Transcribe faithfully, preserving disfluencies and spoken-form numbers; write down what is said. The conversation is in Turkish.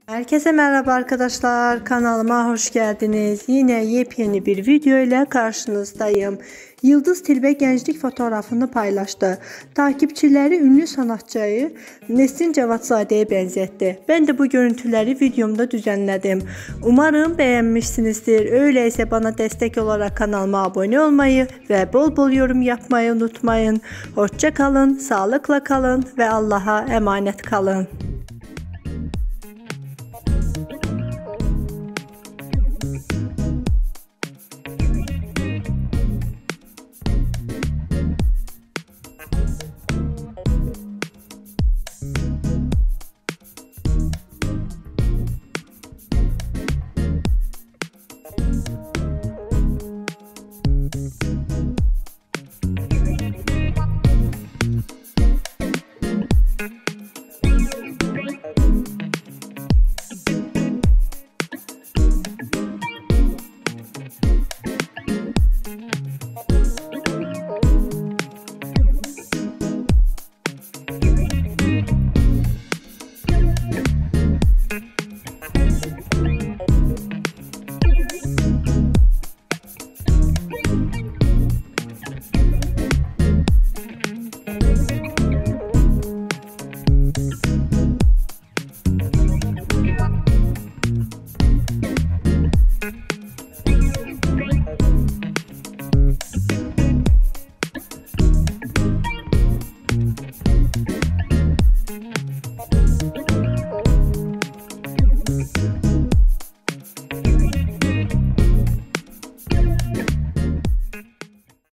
Herkese merhaba arkadaşlar, kanalıma hoş geldiniz. Yine yepyeni bir video ile karşınızdayım. Yıldız Tilbe gençlik fotoğrafını paylaştı. Takipçileri ünlü sanatçıyı Nesrin Cevatzade'ye benzetti. Ben de bu görüntüleri videomda düzenledim. Umarım beğenmişsinizdir. Öyleyse bana destek olarak kanalıma abone olmayı ve bol bol yorum yapmayı unutmayın. Hoşça kalın, sağlıkla kalın ve Allah'a emanet kalın.